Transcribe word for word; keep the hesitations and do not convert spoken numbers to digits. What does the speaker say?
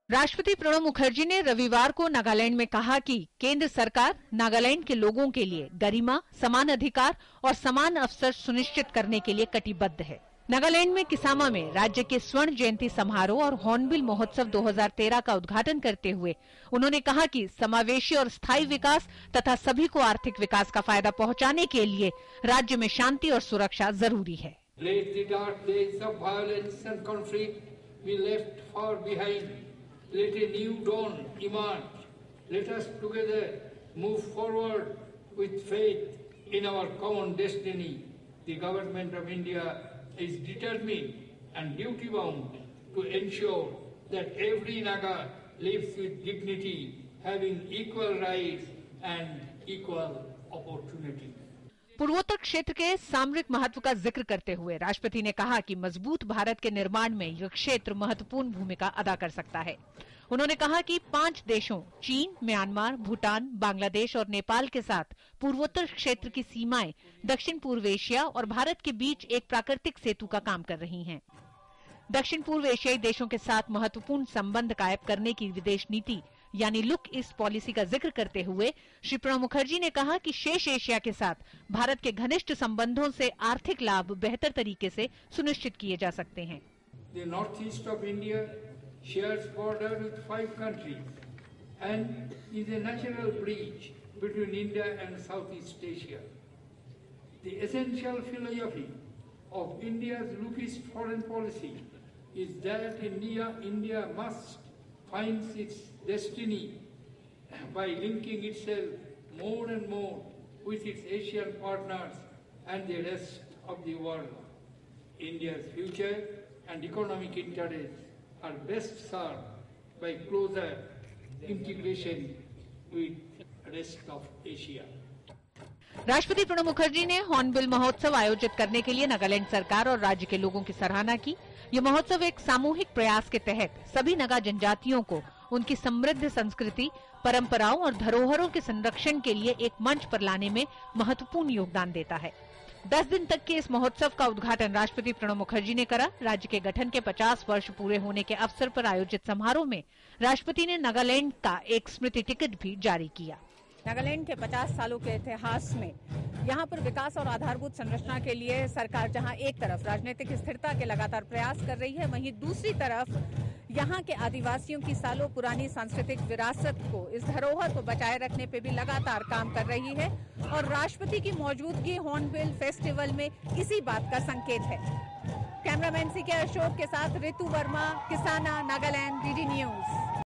राष्ट्रपति प्रणब मुखर्जी ने रविवार को नागालैंड में कहा कि केंद्र सरकार नागालैंड के लोगों के लिए गरिमा, समान अधिकार और समान अवसर सुनिश्चित करने के लिए कटिबद्ध है। नागालैंड में किसामा में राज्य के स्वर्ण जयंती समारोह और हॉर्नबिल महोत्सव दो हज़ार तेरह का उद्घाटन करते हुए उन्होंने कहा कि समावेशी और स्थायी विकास तथा सभी को आर्थिक विकास का फायदा पहुंचाने के लिए राज्य में शांति और सुरक्षा जरूरी है। Let a new dawn emerge. Let us together move forward with faith in our common destiny. The government of India is determined and duty-bound to ensure that every Naga lives with dignity, having equal rights and equal opportunity. पूर्वोत्तर क्षेत्र के सामरिक महत्व का जिक्र करते हुए राष्ट्रपति ने कहा कि मजबूत भारत के निर्माण में यह क्षेत्र महत्वपूर्ण भूमिका अदा कर सकता है। उन्होंने कहा कि पांच देशों चीन, म्यांमार, भूटान, बांग्लादेश और नेपाल के साथ पूर्वोत्तर क्षेत्र की सीमाएं दक्षिण पूर्व एशिया और भारत के बीच एक प्राकृतिक सेतु का काम कर रही हैं। दक्षिण पूर्व एशियाई देशों के साथ महत्वपूर्ण संबंध कायम करने की विदेश नीति यानी लुक ईस्ट पॉलिसी का जिक्र करते हुए श्री प्रणब मुखर्जी ने कहा कि शेष एशिया के साथ भारत के घनिष्ठ संबंधों से आर्थिक लाभ बेहतर तरीके से सुनिश्चित किए जा सकते हैं। The north east of India shares border with five countries and is a natural bridge between India and Southeast Asia. The essential philosophy of India's look east foreign policy is that India, India must find its destiny by linking itself more and more with its Asian partners and the rest of the world. India's future and economic interests are best served by closer integration with the rest of Asia. राष्ट्रपति प्रणब मुखर्जी ने hornbill महोत्सव आयोजित करने के लिए नागालैंड सरकार और राज्य के लोगों की सराहना की। यह महोत्सव एक सामूहिक प्रयास के तहत सभी नागा जनजातियों को उनकी समृद्ध संस्कृति, परंपराओं और धरोहरों के संरक्षण के लिए एक मंच पर लाने में महत्वपूर्ण योगदान देता है। दस दिन तक के इस महोत्सव का उद्घाटन राष्ट्रपति प्रणब मुखर्जी ने करा। राज्य के गठन के पचास वर्ष पूरे होने के अवसर पर आयोजित समारोह में राष्ट्रपति ने नागालैंड का एक स्मृति टिकट भी जारी किया। नागालैंड के पचास सालों के इतिहास में यहाँ पर विकास और आधारभूत संरचना के लिए सरकार जहाँ एक तरफ राजनीतिक स्थिरता के लगातार प्रयास कर रही है, वहीं दूसरी तरफ यहाँ के आदिवासियों की सालों पुरानी सांस्कृतिक विरासत को, इस धरोहर को बचाए रखने पे भी लगातार काम कर रही है। और राष्ट्रपति की मौजूदगी हॉर्नबिल फेस्टिवल में इसी बात का संकेत है। कैमरामैन सी के अशोक के साथ ऋतु वर्मा, किसाना, नागालैंड।